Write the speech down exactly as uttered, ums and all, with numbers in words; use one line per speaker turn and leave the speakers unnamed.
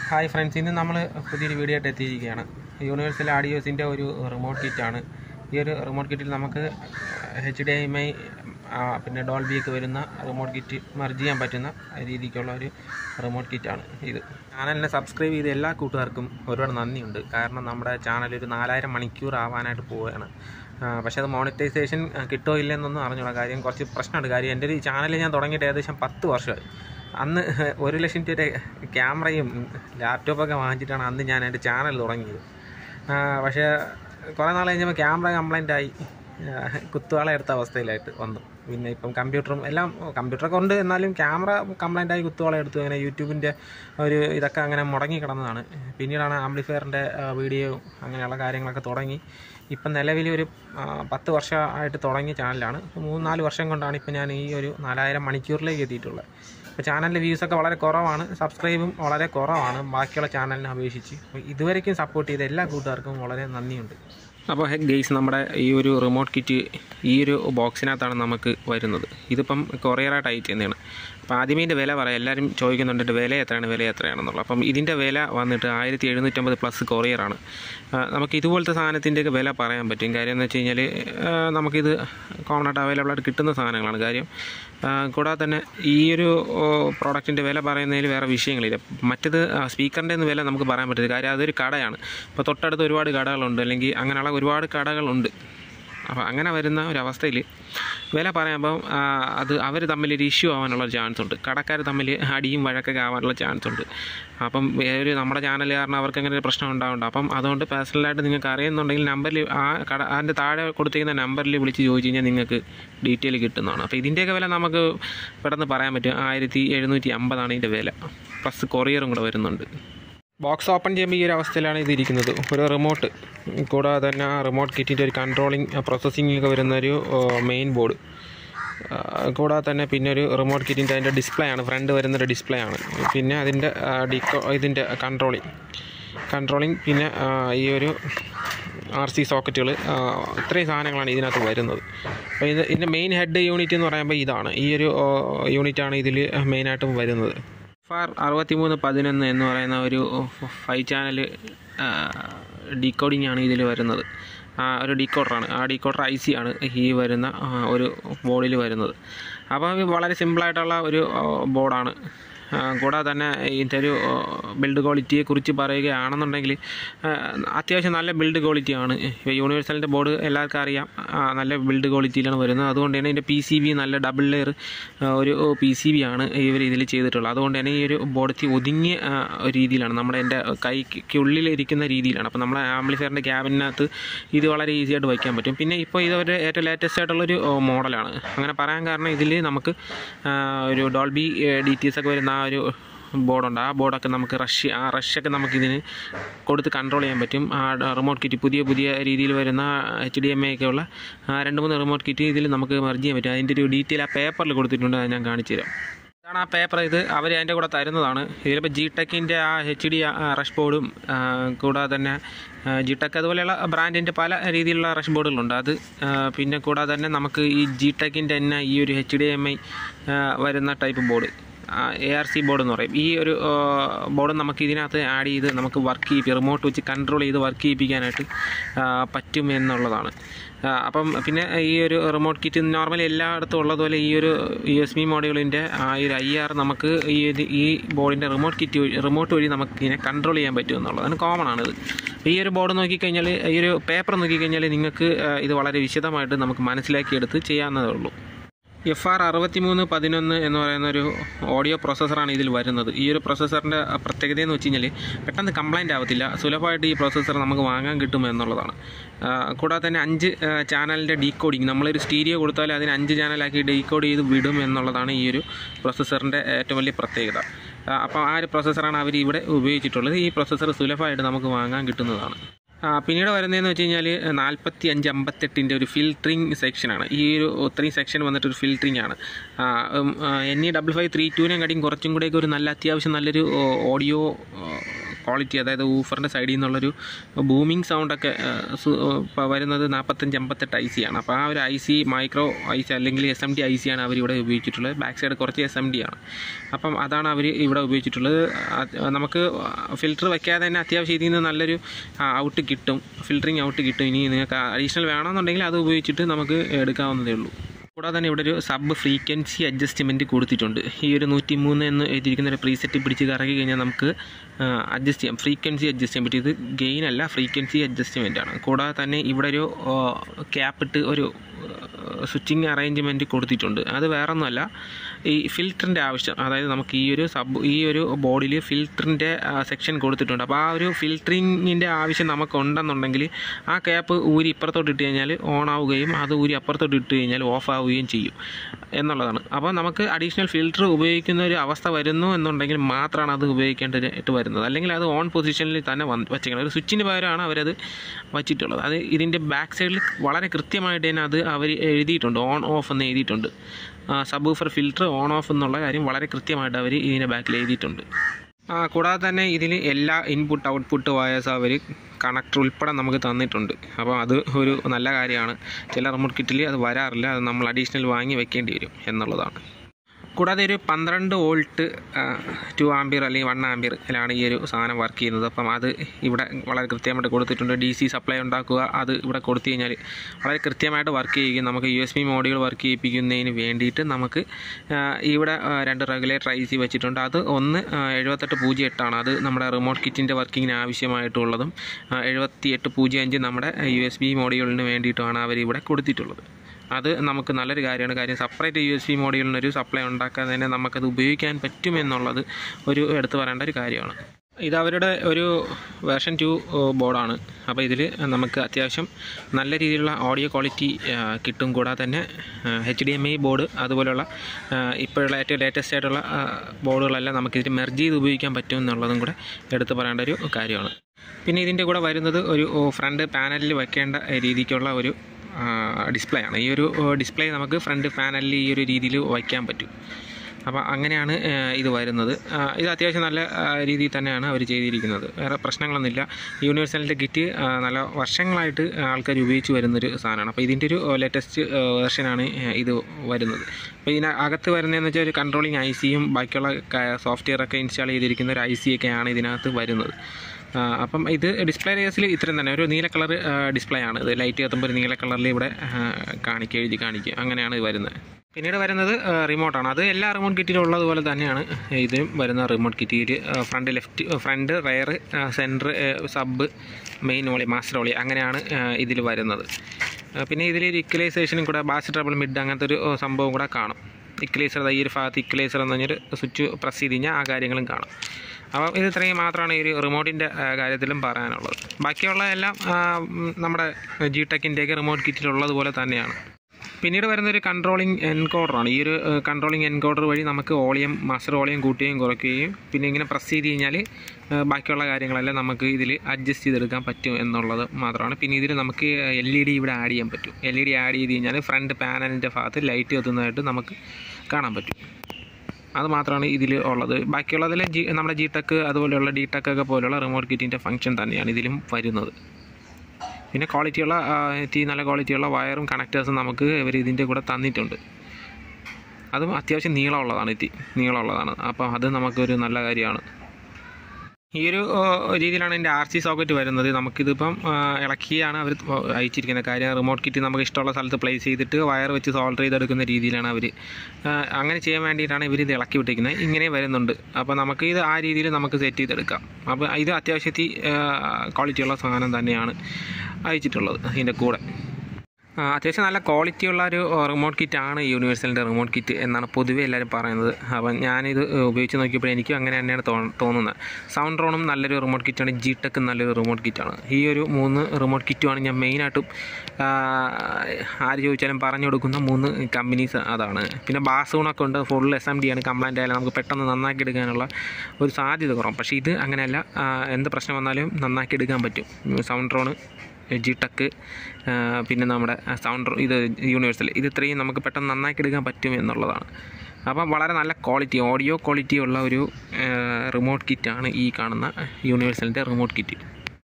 Hi friends, ഇന്ന് നമ്മൾ പുതിയൊരു വീഡിയോ ആയിട്ട് എത്തിയിരിക്കുകയാണ്. യൂണിവേഴ്സൽ ആഡിയോസിൻ്റെ ഒരു റിമോട്ട് കിറ്റാണ്. ഈ ഒരു റിമോട്ട് കിറ്റിൽ നമുക്ക് എച്ച് ഡി എം ഐ പിന്നെ ഡോൾബി ഒക്കെ വരുന്ന റിമോട്ട് കിറ്റ് മെർജ് ചെയ്യാൻ പറ്റുന്ന രീതിക്കുള്ള ഒരു റിമോട്ട് കിറ്റാണ് ഇത്. ചാനലിനെ സബ്സ്ക്രൈബ് ചെയ്ത എല്ലാ കൂട്ടുകാർക്കും ഒരുപാട് നന്ദിയുണ്ട്. കാരണം നമ്മുടെ ചാനൽ ഒരു നാലായിരം മണിക്കൂർ ആവാനായിട്ട് പോവുകയാണ്. പക്ഷേ അത് മോണിറ്റൈസേഷൻ കിട്ടോ ഇല്ലെന്നൊന്നും അറിഞ്ഞുള്ള കാര്യം കുറച്ച് പ്രശ്നമുണ്ട്. കാര്യം എൻ്റെ ഒരു ചാനൽ ഞാൻ തുടങ്ങിയിട്ട് ഏകദേശം പത്ത് വർഷമായി. അന്ന് ഒരു ലക്ഷം രൂപയുടെ ക്യാമറയും ലാപ്ടോപ്പൊക്കെ വാങ്ങിച്ചിട്ടാണ് അന്ന് ഞാൻ എൻ്റെ ചാനൽ തുടങ്ങിയത്. പക്ഷേ കുറേ നാൾ കഴിഞ്ഞപ്പോൾ ക്യാമറ കംപ്ലൈൻ്റ് ആയി കുത്തുവാള എടുത്ത അവസ്ഥയിലായിട്ട് വന്നു. പിന്നെ ഇപ്പം കമ്പ്യൂട്ടറും എല്ലാം കമ്പ്യൂട്ടറൊക്കെ ഉണ്ട്, എന്നാലും ക്യാമറ കംപ്ലൈൻ്റ് ആയി കുത്തുവാള എടുത്തു. അങ്ങനെ യൂട്യൂബിൻ്റെ ഒരു ഇതൊക്കെ അങ്ങനെ മുടങ്ങി കിടന്നതാണ്. പിന്നീടാണ് ആംപ്ലിഫയറിൻ്റെ വീഡിയോ അങ്ങനെയുള്ള കാര്യങ്ങളൊക്കെ തുടങ്ങി. ഇപ്പം നിലവിൽ ഒരു പത്ത് വർഷമായിട്ട് തുടങ്ങിയ ചാനലാണ്. മൂന്ന് നാല് വർഷം കൊണ്ടാണ് ഇപ്പം ഞാൻ ഈ ഒരു നാലായിരം മണിക്കൂറിലേക്ക് എത്തിയിട്ടുള്ളത്. ഇപ്പോൾ ചാനലിൻ്റെ വ്യൂസൊക്കെ വളരെ കുറവാണ്, സബ്സ്ക്രൈബും വളരെ കുറവാണ് ബാക്കിയുള്ള ചാനലിനെ അപേക്ഷിച്ച്. അപ്പോൾ ഇതുവരേക്കും സപ്പോർട്ട് ചെയ്ത എല്ലാ കൂട്ടുകാർക്കും വളരെ നന്ദിയുണ്ട്. അപ്പോൾ ഹെക്ക് ഗെയ്സ്, നമ്മുടെ ഈ ഒരു റിമോട്ട് കിറ്റ് ഈ ഒരു ബോക്സിനകത്താണ് നമുക്ക് വരുന്നത്. ഇതിപ്പം കൊറിയറായിട്ട് അയച്ചു തന്നെയാണ്. അപ്പോൾ ആദ്യമേ ഇതിൻ്റെ വില പറയാം. എല്ലാവരും ചോദിക്കുന്നുണ്ട് വില എത്രയാണ് വില എത്രയാണെന്നുള്ളത്. അപ്പം ഇതിൻ്റെ വില വന്നിട്ട് ആയിരത്തി എഴുന്നൂറ്റമ്പത് പ്ലസ് കൊറിയറാണ്. നമുക്ക് ഇതുപോലത്തെ സാധനത്തിൻ്റെയൊക്കെ വില പറയാൻ പറ്റും. കാര്യം എന്ന് വെച്ച് കഴിഞ്ഞാൽ നമുക്കിത് കോമൺ ആയിട്ട് അവൈലബിൾ ആയിട്ട് കിട്ടുന്ന സാധനങ്ങളാണ്. കാര്യം കൂടാതെ തന്നെ ഈ ഒരു പ്രോഡക്റ്റിൻ്റെ വില പറയുന്നതിൽ വേറെ വിഷയങ്ങളില്ല. മറ്റേത് സ്പീക്കറിൻ്റെ ഒന്നും വില നമുക്ക് പറയാൻ പറ്റില്ല. കാര്യം അതൊരു കടയാണ്. ഇപ്പോൾ തൊട്ടടുത്ത് ഒരുപാട് കടകളുണ്ട്, അല്ലെങ്കിൽ അങ്ങനെയുള്ള ഒരുപാട് കടകളുണ്ട്. അപ്പോൾ അങ്ങനെ വരുന്ന ഒരവസ്ഥയിൽ വില പറയുമ്പം അത് അവർ തമ്മിലൊരു ഇഷ്യൂ ആവാനുള്ള ചാൻസ് ഉണ്ട്. കടക്കാർ തമ്മിൽ അടിയും വഴക്കൊക്കെ ആവാനുള്ള ചാൻസ് ഉണ്ട്. അപ്പം ഒരു നമ്മുടെ ചാനൽ കാരണം അവർക്ക് അങ്ങനെ ഒരു പ്രശ്നം ഉണ്ടാവുന്നുണ്ട്. അപ്പം അതുകൊണ്ട് പേഴ്സണലായിട്ട് നിങ്ങൾക്ക് അറിയുന്നുണ്ടെങ്കിൽ നമ്പറിൽ ആ കട അതിൻ്റെ താഴെ കൊടുത്തിരിക്കുന്ന നമ്പറിൽ വിളിച്ച് ചോദിച്ചു കഴിഞ്ഞാൽ നിങ്ങൾക്ക് ഡീറ്റെയിൽ കിട്ടുന്നതാണ്. അപ്പോൾ ഇതിൻ്റെയൊക്കെ വില നമുക്ക് പെട്ടെന്ന് പറയാൻ പറ്റും. ആയിരത്തി എഴുന്നൂറ്റി അമ്പതാണ് ഇതിൻ്റെ വില, പ്ലസ് കൊറിയറും കൂടെ വരുന്നുണ്ട്. ബോക്സ് ഓപ്പൺ ചെയ്യുമ്പോൾ ഈ ഒരു അവസ്ഥയിലാണ് ഇതിരിക്കുന്നത്. ഒരു റിമോട്ട്, കൂടാതെ തന്നെ ആ റിമോട്ട് കിറ്റിൻ്റെ ഒരു കൺട്രോളിങ് പ്രോസസ്സിങ്ങൊക്കെ വരുന്നൊരു മെയിൻ ബോർഡ്, കൂടാതെ തന്നെ പിന്നെ ഒരു റിമോട്ട് കിറ്റിൻ്റെ അതിൻ്റെ ഡിസ്പ്ലേ ആണ്, ഫ്രണ്ട് വരുന്നൊരു ഡിസ്പ്ലേ ആണ്. പിന്നെ അതിൻ്റെ ഡിക്കോ ഇതിൻ്റെ കൺട്രോളിങ് കൺട്രോളിങ് പിന്നെ ഈ ഒരു ആർ സി സോക്കറ്റുകൾ, ഇത്രയും സാധനങ്ങളാണ് ഇതിനകത്ത് വരുന്നത്. അപ്പോൾ ഇത് ഇതിൻ്റെ മെയിൻ ഹെഡ് യൂണിറ്റ് എന്ന് പറയുമ്പോൾ ഇതാണ്. ഈ ഒരു യൂണിറ്റാണ് ഇതിൽ മെയിനായിട്ടും വരുന്നത്. ഫാർ അറുപത്തി മൂന്ന് പതിനൊന്ന് എന്ന് പറയുന്ന ഒരു ഫൈവ് ചാനൽ ഡീകോഡിംഗ് ആണ് ഇതിൽ വരുന്നത്. ഒരു ഡീകോഡറാണ്. ആ ഡീകോഡർ ഐ സി ആണ് ഈ വരുന്ന ഒരു ബോർഡിൽ വരുന്നത്. അപ്പോൾ വളരെ സിമ്പിളായിട്ടുള്ള ഒരു ബോർഡാണ്. കൂടാതെ തന്നെ ഇതിൻ്റെ ഒരു ബിൽഡ് ക്വാളിറ്റിയെക്കുറിച്ച് പറയുകയാണെന്നുണ്ടെങ്കിൽ അത്യാവശ്യം നല്ല ബിൽഡ് ക്വാളിറ്റിയാണ്. ഇപ്പോൾ യൂണിവേഴ്സലിൻ്റെ ബോർഡ് എല്ലാവർക്കും അറിയാം, നല്ല ബിൽഡ് ക്വാളിറ്റിയിലാണ് വരുന്നത്. അതുകൊണ്ട് തന്നെ ഇതിൻ്റെ പി സി ബി നല്ല ഡബിൾ ലെയർ ഒരു പി സി ബി ആണ് ഇവർ ഇതിൽ ചെയ്തിട്ടുള്ളത്. അതുകൊണ്ട് തന്നെ ഈ ഒരു ബോർഡ് ഒതുങ്ങിയ രീതിയിലാണ്, നമ്മുടെ എൻ്റെ കൈക്കുള്ളിലിരിക്കുന്ന രീതിയിലാണ്. അപ്പോൾ നമ്മളെ ആംപ്ലിഫയറിൻ്റെ ക്യാബിനകത്ത് ഇത് വളരെ ഈസി ആയിട്ട് വയ്ക്കാൻ പറ്റും. പിന്നെ ഇപ്പോൾ ഇതൊരു ഏറ്റവും ലേറ്റസ്റ്റ് ആയിട്ടുള്ളൊരു മോഡലാണ്. അങ്ങനെ പറയാൻ കാരണം ഇതിൽ നമുക്ക് ഒരു ഡോൾബി ഡി ടി എസ് ഒക്കെ വരുന്ന ഒരു ബോർഡുണ്ട്. ആ ബോർഡൊക്കെ നമുക്ക് റഷ് ആ റഷൊക്കെ നമുക്കിതിന് കൊടുത്ത് കൺട്രോൾ ചെയ്യാൻ പറ്റും. ആ റിമോട്ട് കിറ്റ് പുതിയ പുതിയ രീതിയിൽ വരുന്ന എച്ച് ഡി എം ഐ ഒക്കെ ഉള്ള രണ്ട് മൂന്ന് റിമോട്ട് കിറ്റ് ഇതിൽ നമുക്ക് മെർജ് ചെയ്യാൻ പറ്റും. അതിൻ്റെ ഒരു ഡീറ്റെയിൽ ആ പേപ്പറിൽ കൊടുത്തിട്ടുണ്ട്, അത് ഞാൻ കാണിച്ചു തരാം. ഇതാണ് ആ പേപ്പർ. ഇത് അവർ അതിൻ്റെ കൂടെ തരുന്നതാണ്. ഇതിലിപ്പോൾ ജി ടെക്കിൻ്റെ ആ എച്ച് ഡി റഷ് ബോർഡും കൂടാതെ തന്നെ ജി ടെക് അതുപോലെയുള്ള ബ്രാൻഡിൻ്റെ പല രീതിയിലുള്ള റഷ് ബോർഡുകളുണ്ട്. അത് പിന്നെ കൂടാതെ തന്നെ നമുക്ക് ഈ ജി ടെക്കിൻ്റെ തന്നെ ഈ ഒരു എച്ച് ഡി എം ഐ വരുന്ന type board, A R C board എന്ന് പറയും. ഈ ഒരു ബോർഡ് നമുക്ക് ഇതിനകത്ത് ആഡ് ചെയ്ത് നമുക്ക് വർക്ക് ചെയ്യിപ്പിക്കും, റിമോട്ട് വെച്ച് കൺട്രോൾ ചെയ്ത് വർക്ക് ചെയ്യിപ്പിക്കാനായിട്ട് പറ്റും എന്നുള്ളതാണ്. അപ്പം പിന്നെ ഈ ഒരു റിമോട്ട് കിറ്റ് നോർമലി എല്ലായിടത്തും ഉള്ളതുപോലെ ഈ ഒരു യു എസ് ബി മോഡ്യൂളിൻ്റെ ആ ഒരു ഐ ആർ നമുക്ക് ഈ ഈ ബോർഡിൻ്റെ റിമോട്ട് കിറ്റ് റിമോട്ട് വഴി നമുക്ക് ഇതിനെ കൺട്രോൾ ചെയ്യാൻ പറ്റും എന്നുള്ളതാണ്. കോമൺ ആണിത്. ഈ ഒരു ബോർഡ് നോക്കിക്കഴിഞ്ഞാൽ, ഈ ഒരു പേപ്പർ നോക്കിക്കഴിഞ്ഞാൽ നിങ്ങൾക്ക് ഇത് വളരെ വിശദമായിട്ട് നമുക്ക് മനസ്സിലാക്കിയെടുത്ത് ചെയ്യാവുന്നതേ ഉള്ളൂ. എഫ് ആർ അറുപത്തി മൂന്ന് പതിനൊന്ന് എന്ന് പറയുന്ന ഒരു ഓഡിയോ പ്രോസസ്സറാണ് ഇതിൽ വരുന്നത്. ഈ ഒരു പ്രോസസ്സറിൻ്റെ പ്രത്യേകത എന്ന് വെച്ച് കഴിഞ്ഞാൽ പെട്ടെന്ന് കംപ്ലൈൻറ്റ് ആവത്തില്ല, സുലഭമായിട്ട് ഈ പ്രോസസ്സർ നമുക്ക് വാങ്ങാൻ കിട്ടും എന്നുള്ളതാണ്. കൂടാതെ തന്നെ അഞ്ച് ചാനലിൻ്റെ ഡീകോഡിങ്, നമ്മളൊരു സ്റ്റീരിയോ കൊടുത്താൽ അതിന് അഞ്ച് ചാനലാക്കി ഡീകോഡ് ചെയ്ത് വിടും എന്നുള്ളതാണ് ഈ ഒരു പ്രോസസ്സറിൻ്റെ ഏറ്റവും വലിയ പ്രത്യേകത. അപ്പോൾ ആ ഒരു പ്രോസസ്സറാണ് അവർ ഇവിടെ ഉപയോഗിച്ചിട്ടുള്ളത്. ഈ പ്രോസസ്സർ സുലഭമായിട്ട് നമുക്ക് വാങ്ങാൻ കിട്ടുന്നതാണ്. പിന്നീട് വരുന്നതെന്ന് വെച്ച് കഴിഞ്ഞാൽ നാൽപ്പത്തി അഞ്ച് അമ്പത്തെട്ടിൻ്റെ ഒരു ഫിൽറ്ററിങ് സെക്ഷനാണ്. ഈ ഒരു ഇത്രയും സെക്ഷൻ വന്നിട്ടൊരു ഫിൽറ്ററിങ് ആണ്. N E double five three ടുവിനെ കാട്ടിയും കുറച്ചും കൂടെയൊക്കെ ഒരു നല്ല അത്യാവശ്യം നല്ലൊരു ഓഡിയോ ക്വാളിറ്റി, അതായത് ഊഫറിൻ്റെ സൈഡിൽ നിന്നുള്ളൊരു ബൂമിങ് സൗണ്ടൊക്കെ ഇപ്പോൾ വരുന്നത് നാൽപ്പത്തഞ്ച് അമ്പത്തെട്ട് ഐ സി ആണ്. അപ്പോൾ ആ ഒരു I C micro I C അല്ലെങ്കിൽ S M D I C ആണ് അവരിവിടെ ഉപയോഗിച്ചിട്ടുള്ളത്. ബാക്ക് സൈഡ് കുറച്ച് എസ് എം ഡി ആണ്. അപ്പം അതാണ് അവർ ഇവിടെ ഉപയോഗിച്ചിട്ടുള്ളത്. നമുക്ക് ഫിൽറ്റർ വയ്ക്കാതെ തന്നെ അത്യാവശ്യം ഇതിൽ നിന്ന് നല്ലൊരു ഔട്ട് കിട്ടും, ഫിൽറ്ററിങ് ഔട്ട് കിട്ടും. ഇനി നിങ്ങൾക്ക് അഡീഷണൽ വേണമെന്നുണ്ടെങ്കിൽ അത് ഉപയോഗിച്ചിട്ട് നമുക്ക് എടുക്കാവുന്നതേ ഉള്ളൂ. കൂടാതെ തന്നെ ഇവിടെ ഒരു സബ് ഫ്രീക്വൻസി അഡ്ജസ്റ്റ്മെൻറ്റ് കൊടുത്തിട്ടുണ്ട്. ഈ ഒരു നൂറ്റി മൂന്ന് എന്ന് എഴുതിയിരിക്കുന്ന ഒരു പ്രീസെറ്റ് പിടിച്ച് കറക്കി കഴിഞ്ഞാൽ നമുക്ക് അഡ്ജസ്റ്റ് ചെയ്യാം, ഫ്രീക്വൻസി അഡ്ജസ്റ്റ് ചെയ്യാൻ പറ്റും. ഇത് ഗെയിൻ അല്ല, ഫ്രീക്വൻസി അഡ്ജസ്റ്റ്മെൻ്റ് ആണ്. കൂടാതെ തന്നെ ഇവിടെ ഒരു ക്യാപ്പിട്ട് ഒരു സ്വിച്ചിങ് അറേഞ്ച്മെൻറ്റ് കൊടുത്തിട്ടുണ്ട്. അത് വേറൊന്നുമല്ല, ഈ ഫിൽറ്ററിൻ്റെ ആവശ്യം, അതായത് നമുക്ക് ഈ ഒരു സബ് ഈ ഒരു ബോർഡിൽ ഫിൽറ്ററിൻ്റെ സെക്ഷൻ കൊടുത്തിട്ടുണ്ട്. അപ്പോൾ ആ ഒരു ഫിൽറ്ററിങ്ങിൻ്റെ ആവശ്യം നമുക്കുണ്ടെന്നുണ്ടെങ്കിൽ ആ ക്യാപ്പ് ഊരി ഇപ്പുറത്തോട്ട് ഇട്ട് കഴിഞ്ഞാൽ ഓൺ ആവുകയും അത് ഊരി അപ്പുറത്തോട്ട് ഇട്ട് കഴിഞ്ഞാൽ ഓഫ് ആവുകയും ചെയ്യും എന്നുള്ളതാണ്. അപ്പോൾ നമുക്ക് അഡീഷണൽ ഫിൽറ്റർ ഉപയോഗിക്കുന്ന ഒരു അവസ്ഥ വരുന്നു എന്നുണ്ടെങ്കിൽ മാത്രമാണ് അത് ഉപയോഗിക്കേണ്ടതായിട്ട് വരുന്നത്. അല്ലെങ്കിൽ അത് ഓൺ പൊസിഷനിൽ തന്നെ വന്ന് വച്ചേക്കണം. ഒരു സ്വിച്ചിന് പകരമാണ് അവരത് വച്ചിട്ടുള്ളത്. അത് ഇതിൻ്റെ ബാക്ക് സൈഡിൽ വളരെ കൃത്യമായിട്ട് തന്നെ അത് അവർ എഴുതിയിട്ടുണ്ട്, ഓൺ ഓഫ് എന്ന് എഴുതിയിട്ടുണ്ട്. Subwoofer filter on off എന്നുള്ള കാര്യം വളരെ കൃത്യമായിട്ട് അവർ ഇതിൻ്റെ ബാക്കിൽ എഴുതിയിട്ടുണ്ട്. കൂടാതെ തന്നെ ഇതിൽ എല്ലാ ഇൻപുട്ട് ഔട്ട്പുട്ട് വയേഴ്സ് അവർ കണക്ടർ ഉൾപ്പെടെ നമുക്ക് തന്നിട്ടുണ്ട്. അപ്പോൾ അത് ഒരു നല്ല കാര്യമാണ്. ചില റിമോട്ട് കിറ്റിൽ അത് വരാറില്ല, അത് നമ്മൾ അഡീഷണൽ വാങ്ങി വെക്കേണ്ടി വരും എന്നുള്ളതാണ്. കൂടാതെ ഒരു പന്ത്രണ്ട് വോൾട്ട് ടു ആംബിയർ അല്ലെങ്കിൽ വൺ ആംബിയറിലാണ് ഈ ഒരു സാധനം വർക്ക് ചെയ്യുന്നത്. അപ്പം അത് ഇവിടെ വളരെ കൃത്യമായിട്ട് കൊടുത്തിട്ടുണ്ട്. ഡി സി സപ്ലൈ ഉണ്ടാക്കുക, അത് ഇവിടെ കൊടുത്തു കഴിഞ്ഞാൽ വളരെ കൃത്യമായിട്ട് വർക്ക് ചെയ്യുകയും നമുക്ക് യു എസ് ബി മോഡുകൾ വർക്ക് ചെയ്യിപ്പിക്കുന്നതിന് വേണ്ടിയിട്ട് നമുക്ക് ഇവിടെ രണ്ട് റെഗുലേറ്റർ ഐ സി വെച്ചിട്ടുണ്ട്. അത് ഒന്ന് എഴുപത്തെട്ട് പൂജ്യം എട്ടാണ്, അത് നമ്മുടെ റിമോട്ട് കിറ്റിൻ്റെ വർക്കിങ്ങിന് ആവശ്യമായിട്ടുള്ളതും. എഴുപത്തി എട്ട് പൂജ്യം അഞ്ച് നമ്മുടെ യു എസ് ബി മോഡുകളിന് വേണ്ടിയിട്ടുമാണ് അവർ ഇവിടെ കൊടുത്തിട്ടുള്ളത്. അത് നമുക്ക് നല്ലൊരു കാര്യമാണ്. കാര്യം സെപ്പറേറ്റ് യു എസ് ബി മോഡുകളിനൊരു സപ്ലൈ ഉണ്ടാക്കാൻ തന്നെ നമുക്കത് ഉപയോഗിക്കാൻ പറ്റുമെന്നുള്ളത് ഒരു എടുത്തു പറയേണ്ട ഒരു കാര്യമാണ്. ഇത് അവരുടെ ഒരു വേർഷൻ ടു ബോർഡാണ്. അപ്പോൾ ഇതിൽ നമുക്ക് അത്യാവശ്യം നല്ല രീതിയിലുള്ള ഓഡിയോ ക്വാളിറ്റി കിട്ടും. കൂടാതെ തന്നെ H D M I board അതുപോലെയുള്ള ഇപ്പോഴുള്ള ഏറ്റവും ലേറ്റസ്റ്റ് ആയിട്ടുള്ള ബോർഡുകളെല്ലാം നമുക്കിതിൽ മെർജ് ചെയ്ത് ഉപയോഗിക്കാൻ പറ്റും എന്നുള്ളതും കൂടെ എടുത്തു പറയേണ്ട ഒരു കാര്യമാണ്. പിന്നെ ഇതിൻ്റെ കൂടെ വരുന്നത് ഒരു ഫ്രണ്ട് പാനലിൽ വയ്ക്കേണ്ട രീതിക്കുള്ള ഒരു ഡിസ്പ്ലേ ആണ്. ഈ ഒരു ഡിസ്പ്ലേ നമുക്ക് ഫ്രണ്ട് പാനലിൽ ഈ ഒരു രീതിയിൽ വയ്ക്കാൻ പറ്റും. അപ്പോൾ അങ്ങനെയാണ് ഇത് വരുന്നത്. ഇത് അത്യാവശ്യം നല്ല രീതിയിൽ തന്നെയാണ് അവർ ചെയ്തിരിക്കുന്നത്, വേറെ പ്രശ്നങ്ങളൊന്നുമില്ല. യൂണിവേഴ്സലിൻ്റെ കിറ്റ് നല്ല വർഷങ്ങളായിട്ട് ആൾക്കാർ ഉപയോഗിച്ച് വരുന്നൊരു സാധനമാണ്. അപ്പോൾ ഇതിൻ്റെ ഒരു ലേറ്റസ്റ്റ് വേർഷനാണ് ഇത് വരുന്നത്. അപ്പോൾ ഇതിനകത്ത് വരുന്നതെന്ന് വെച്ചാൽ ഒരു കൺട്രോളിങ് ഐ സിയും ബാക്കിയുള്ള സോഫ്റ്റ്വെയറൊക്കെ ഇൻസ്റ്റാൾ ചെയ്തിരിക്കുന്ന ഒരു ഐ സി ഒക്കെയാണ് ഇതിനകത്ത് വരുന്നത്. അപ്പം ഇത് ഡിസ്പ്ലേ കേസിൽ ഇത്രയും തന്നെ ഒരു നീല കളർ ഡിസ്പ്ലേ ആണ്. ഇത് ലൈറ്റ് കത്തുമ്പോൾ ഒരു നീല കളറിൽ ഇവിടെ കാണിക്കുക, എഴുതി കാണിക്കുക, അങ്ങനെയാണ് ഇത് വരുന്നത്. പിന്നീട് വരുന്നത് റിമോട്ടാണ്. അത് എല്ലാ റിമോട്ട് കിറ്റിലും ഉള്ളതുപോലെ തന്നെയാണ് ഇതിലും വരുന്ന റിമോട്ട് കിറ്റിൽ front left front rear centre sub main ഓളി മാസ്റ്റർ ഓളി അങ്ങനെയാണ് ഇതിൽ വരുന്നത്. പിന്നെ ഇതിൽ ഒരു ഇക്വലൈസേഷനും കൂടെ ബാസ് ട്രബിൾ മിഡ് അങ്ങനത്തെ ഒരു സംഭവം കൂടെ കാണും. ഇക്വലൈസർ ഈ ഒരു ഭാഗത്ത് ഇക്വലൈസർ എന്ന് പറഞ്ഞൊരു സ്വിച്ച് പ്രസ് ചെയ്ത് കഴിഞ്ഞാൽ ആ കാര്യങ്ങളും കാണും. അപ്പം ഇത് ഇത്രയും മാത്രമാണ് ഈ ഒരു റിമോട്ടിൻ്റെ കാര്യത്തിലും പറയാനുള്ളത്. ബാക്കിയുള്ള എല്ലാം നമ്മുടെ ജി ടെക്കിൻ്റെയൊക്കെ റിമോട്ട് കിറ്റിലുള്ളതുപോലെ തന്നെയാണ്. പിന്നീട് വരുന്നൊരു കൺട്രോളിങ് എൻകോഡറാണ്. ഈ ഒരു കൺട്രോളിങ് എൻകോഡർ വഴി നമുക്ക് വോളിയം മാസ്റ്റർ വോളിയം കൂട്ടുകയും കുറയ്ക്കുകയും പിന്നെ ഇങ്ങനെ പ്രസ് ചെയ്ത് കഴിഞ്ഞാൽ ബാക്കിയുള്ള കാര്യങ്ങളെല്ലാം നമുക്ക് ഇതിൽ അഡ്ജസ്റ്റ് ചെയ്തെടുക്കാൻ പറ്റും എന്നുള്ളത് മാത്രമാണ്. പിന്നെ ഇതിൽ നമുക്ക് എൽ ഇ ഡി ഇവിടെ ആഡ് ചെയ്യാൻ പറ്റും. എൽ ഇ ഡി ആഡ് ചെയ്ത് കഴിഞ്ഞാൽ ഫ്രണ്ട് പാനലിൻ്റെ ഭാഗത്ത് ലൈറ്റ് കത്തുന്നതായിട്ട് നമുക്ക് കാണാൻ പറ്റും. അത് മാത്രമാണ് ഇതിൽ ഉള്ളത്. ബാക്കിയുള്ളതിൽ ജി നമ്മുടെ ജി ടെക് അതുപോലെയുള്ള ഡി ടെക് ഒക്കെ പോലെയുള്ള റിമോട്ട് കിറ്റിൻ്റെ ഫംഗ്ഷൻ തന്നെയാണ് ഇതിലും വരുന്നത്. പിന്നെ ക്വാളിറ്റിയുള്ള നല്ല ക്വാളിറ്റിയുള്ള വയറും കണക്റ്റേഴ്സും നമുക്ക് ഇവർ ഇതിൻ്റെ കൂടെ തന്നിട്ടുണ്ട്. അതും അത്യാവശ്യം നീളമുള്ളതാണ്, ഇത്തി നീളമുള്ളതാണ്. അപ്പോൾ അത് നമുക്കൊരു നല്ല കാര്യമാണ്. ഈ ഒരു രീതിയിലാണ് എൻ്റെ ആർ സി സോക്കറ്റ് വരുന്നത്. നമുക്കിതിപ്പം ഇളക്കിയാണ് അവർ അയച്ചിരിക്കുന്നത്. കാര്യം റിമോട്ട് കിറ്റ് നമുക്ക് ഇഷ്ടമുള്ള സ്ഥലത്ത് പ്ലേസ് ചെയ്തിട്ട് വയർ വെച്ച് സോൾഡർ ചെയ്തെടുക്കുന്ന രീതിയിലാണ് അവർ അങ്ങനെ ചെയ്യാൻ വേണ്ടിയിട്ടാണ് ഇവർ ഇത് ഇളക്കി വിട്ടിരിക്കുന്നത്. ഇങ്ങനെ വരുന്നുണ്ട്. അപ്പോൾ നമുക്ക് ഇത് ആ രീതിയിൽ നമുക്ക് സെറ്റ് ചെയ്തെടുക്കാം. അപ്പോൾ ഇത് അത്യാവശ്യത്തിൽ ക്വാളിറ്റിയുള്ള സാധനം തന്നെയാണ് അയച്ചിട്ടുള്ളത് ഇതിൻ്റെ കൂടെ. അത്യാവശ്യം നല്ല ക്വാളിറ്റിയുള്ള ഒരു റിമോട്ട് കിറ്റാണ് യൂണിവേഴ്സലിൻ്റെ റിമോട്ട് കിറ്റ് എന്നാണ് പൊതുവെ എല്ലാവരും പറയുന്നത്. അപ്പം ഞാനിത് ഉപയോഗിച്ച് നോക്കിയപ്പോൾ എനിക്കും അങ്ങനെ തന്നെയാണ് തോന്നുന്നത്. സൗണ്ട് റോണും നല്ലൊരു റിമോട്ട് കിറ്റാണ്, ജി ടെക്കും നല്ലൊരു റിമോട്ട് കിറ്റാണ്. ഈ ഒരു മൂന്ന് റിമോട്ട് കിറ്റുമാണ് ഞാൻ മെയിനായിട്ടും ആര് ചോദിച്ചാലും പറഞ്ഞു കൊടുക്കുന്ന മൂന്ന് കമ്പനീസ് അതാണ്. പിന്നെ ബാസൂണൊക്കെ ഉണ്ട്, ഫുൾ എസ് എം ഡി ആണ്, കംപ്ലൈൻ്റ് ആയാലും നമുക്ക് പെട്ടെന്ന് നന്നാക്കി എടുക്കാനുള്ള ഒരു സാധ്യത കുറവും. പക്ഷേ ഇത് അങ്ങനെയല്ല, എന്ത് പ്രശ്നം വന്നാലും നന്നാക്കി എടുക്കാൻ പറ്റും. സൗണ്ട് റോണ് ജി ടെക്, പിന്നെ നമ്മുടെ സൗണ്ട് ഇത് യൂണിവേഴ്സൽ, ഇത് ഇത്രയും നമുക്ക് പെട്ടെന്ന് നന്നാക്കി എടുക്കാൻ പറ്റും എന്നുള്ളതാണ്. അപ്പം വളരെ നല്ല ക്വാളിറ്റി, ഓഡിയോ ക്വാളിറ്റി ഉള്ള ഒരു റിമോട്ട് കിറ്റാണ് ഈ കാണുന്ന യൂണിവേഴ്സലിൻ്റെ റിമോട്ട് കിറ്റ്.